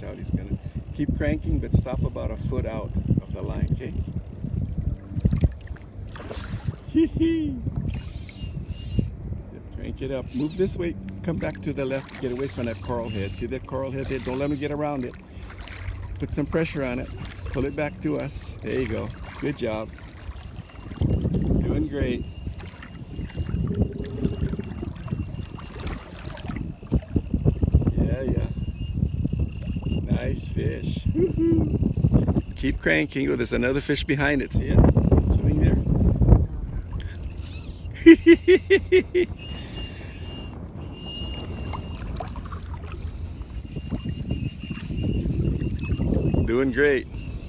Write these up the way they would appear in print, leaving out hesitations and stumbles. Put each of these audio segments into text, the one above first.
out. He's gonna keep cranking, but stop about a foot out of the line, okay? Crank it up. Move this way. Come back to the left. Get away from that coral head. See that coral head there? Don't let me get around it. Put some pressure on it. Pull it back to us. There you go. Good job. Doing great. Yeah. Nice fish. Keep cranking. Oh, there's another fish behind it. See it? Swimming there. Doing great.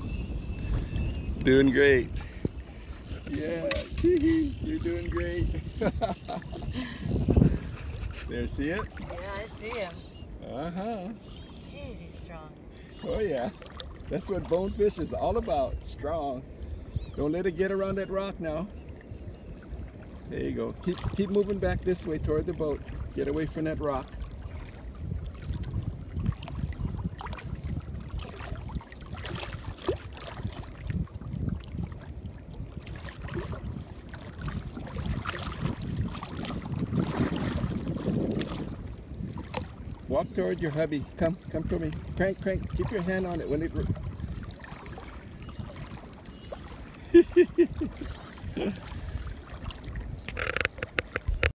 Doing great. Yeah, see, you're doing great. There, see it? Yeah, I see him. Uh-huh. Jeez, he's strong. Oh yeah. That's what bonefish is all about. Strong. Don't let it get around that rock now. There you go. Keep moving back this way toward the boat. Get away from that rock. Walk toward your hubby. Come to me. Crank. Keep your hand on it when it...